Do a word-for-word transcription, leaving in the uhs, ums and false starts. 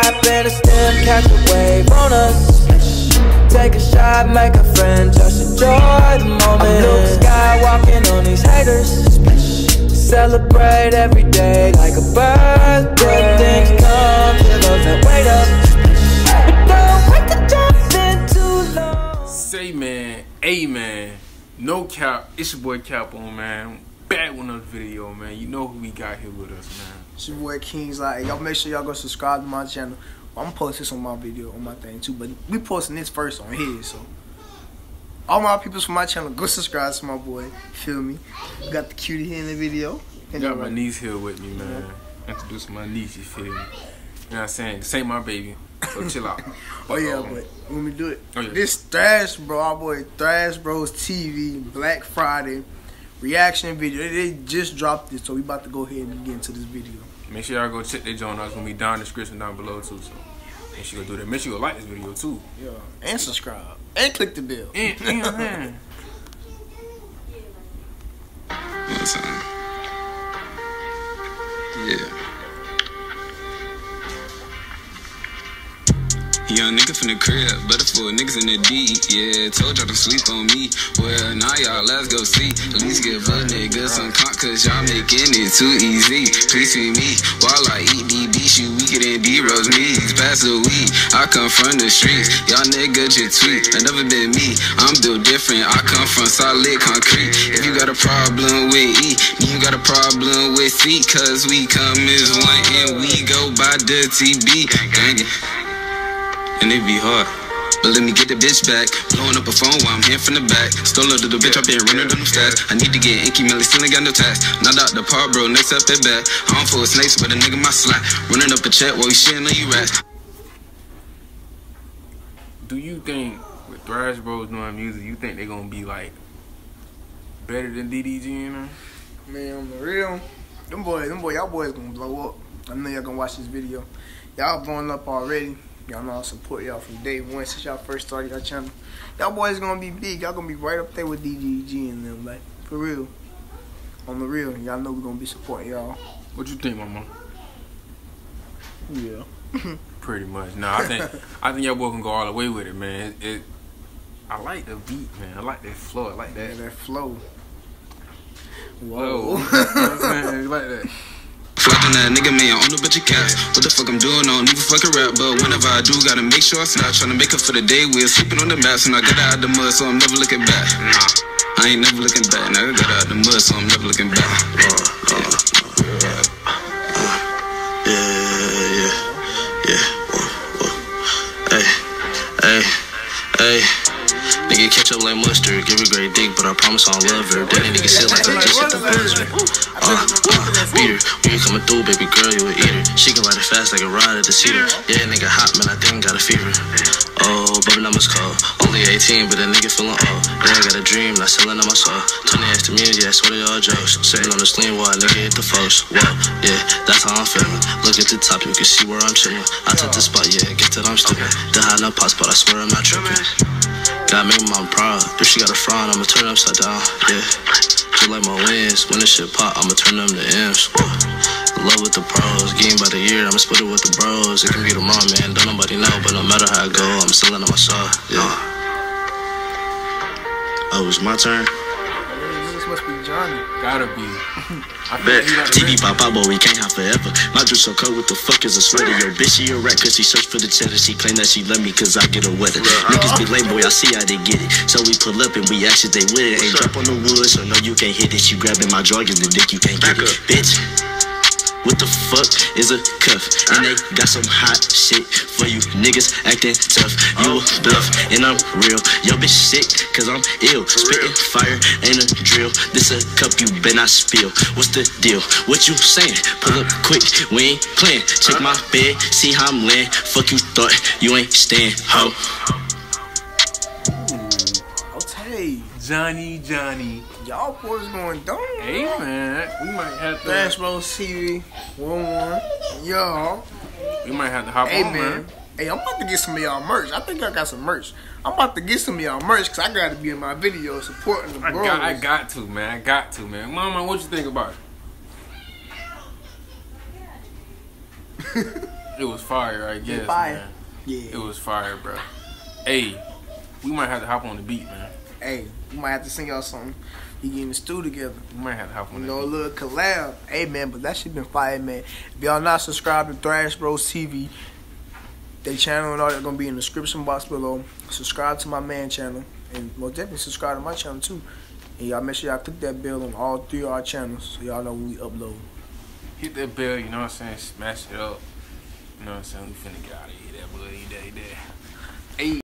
hop in a stem, catch a wave on us. Take a shot, make a friend, just enjoy the moment. I'm Luke Skywalking on these haters. Celebrate every day like a birthday. Good things come to those that wait up, but don't wait to jump in too long. Say man, amen. No cap, it's your boy Capo, man. Back with another video, man. You know who we got here with us, man. It's your boy Kings. Like, y'all make sure y'all go subscribe to my channel. I'm gonna post this on my video, on my thing too, but we posting this first on his, so all my peoples from my channel, go subscribe to my boy. Feel me? We got the cutie here in the video. I got my niece here with me, man. Yeah. Introducing my niece, you feel me? You know what I'm saying? This ain't my baby, so chill out. Oh yeah, um, but when we do it, oh, yeah. This Thrash Bro, our boy Thrash Bros T V, Black Friday reaction video. They just dropped it, so we about to go ahead and get into this video. Make sure y'all go check their joint out. It's gonna be down in the description down below too. So make sure you go do that. Make sure you go like this video too. Yeah, and subscribe and click the bell. And, and, man. Yeah. Young nigga from the crib, better for niggas in the D. Yeah, told y'all to sleep on me. Well, now y'all let's go see. At least give a nigga some conk, cause y'all making it too easy. Please see me while I eat D B. Shoot weaker than D-Rose knees. Pass the weed, I come from the streets. Y'all nigga just tweet. I never been me, I'm built different. I come from solid concrete. If you got a problem with E, you got a problem with C. Cause we come as one and we go by the T B. Gang it. And it be hard, but let me get the bitch back. Blowing up a phone while I'm here from the back. Stole a little bitch, I been running on them stats. I need to get inky, Melly, still ain't got no tax. Not out the par, bro, next up at back. I'm full of snakes, but a nigga my slap. Running up a check while we shitting on you rats. Do you think with Thrash Bros doing music, you think they gonna be like better than D D G, you know? Man, on the real, them boys, them boy, y'all boys gonna blow up. I know y'all gonna watch this video. Y'all blowing up already. Y'all know I support y'all from day one since y'all first started y'all channel. Y'all boys gonna be big. Y'all gonna be right up there with D D G and them. Like, for real. On the real. Y'all know we gonna be supporting y'all. What you think, mama? Yeah. Pretty much. Nah, I think I think y'all boys can go all the way with it, man. It, it I like the beat, man. I like that flow. I like that. Yeah, that flow. Whoa. Whoa. You know what I'm saying? You like that. Flopping that nigga, man, on a bunch of caps. What the fuck I'm doing, I don't even fucking rap. But whenever I do, gotta make sure I snap. Tryna make up for the day, we're sleeping on the maps. And I got out the mud, so I'm never looking back. Nah, I ain't never looking back. Now I got out the mud, so I'm never looking back. Uh, uh, yeah, uh, yeah, yeah, yeah. Whoa, whoa. Hey, hey, hey. Nigga catch up like mustard, give her great dick, but I promise I'll love her. Then nigga sit like I just hit the buzzer. Uh, uh, beat her, when you coming through, baby girl, you a eater. She can ride it fast like a ride at the cedar. Yeah, nigga hot, man, I think I got a fever. Oh, baby, I'm cold. Only eighteen, but a nigga feeling old. Yeah, I got a dream, not selling on my soul. Tony ass to music, I swear they all jokes. Sitting on the sling while a nigga hit the folks. Whoa, yeah, that's how I'm feeling. Look at the top, you can see where I'm chilling. I took the spot, yeah, get that I'm slipping. The high no pot spot, I swear I'm not tripping. Gotta make my mom proud. If she got a frown, I'ma turn her upside down. Yeah, just like my wins. When this shit pop, I'ma turn them to M's. Love with the pros, game by the year, I'ma split it with the bros. It can be tomorrow, man, don't nobody know. But no matter how I go, I'm still in my soul. Yeah. Oh, it's my turn. This must be Johnny. Gotta be. I Bet T V pop out, but we can't have forever. My drip so cold, what the fuck is a sweater? Yo, bitch, she a rat, cause she search for the cheddar. She claim that she love me, cause I get her weather. Niggas be lame, boy, I see how they get it. So we pull up and we actually they with it. Ain't drop on the wood, so no, you can't hit it. You grabbing my draw, give the dick, you can't get it. Bitch, what the fuck is a cuff? And they got some hot shit for you niggas acting tough. You a bluff, and I'm real. Yo, bitch sick, cause I'm ill. Spitting fire, ain't a drill. This a cup you better not spill. What's the deal? What you saying? Pull up quick, we ain't playing. Check my bed, see how I'm laying. Fuck you thought, you ain't staying, ho. Okay. Johnny, Johnny. Y'all boys going dumb. Hey, man. We might have to. Thrash Bros T V, one one. Y'all. We might have to hop hey, on, man. man. Hey, I'm about to get some of y'all merch. I think I got some merch. I'm about to get some of y'all merch because I got to be in my video supporting the I bros. got, I got to, man. I got to, man. Mama, what you think about it? It was fire, I guess. Fire. Man. Yeah. It was fire, bro. Hey, we might have to hop on the beat, man. Hey, we might have to sing y'all something. You get in the studio together. We might have to hop on You the know, a beat. little collab. Hey, man, but that shit been fire, man. If y'all not subscribed to Thrash Bros T V, they channel and all that gonna be in the description box below. Subscribe to my man channel. And most definitely subscribe to my channel, too. And y'all make sure y'all click that bell on all three of our channels so y'all know when we upload. Hit that bell, you know what I'm saying? Smash it up. You know what I'm saying? We finna get out of here. That boy, that, that. Hey.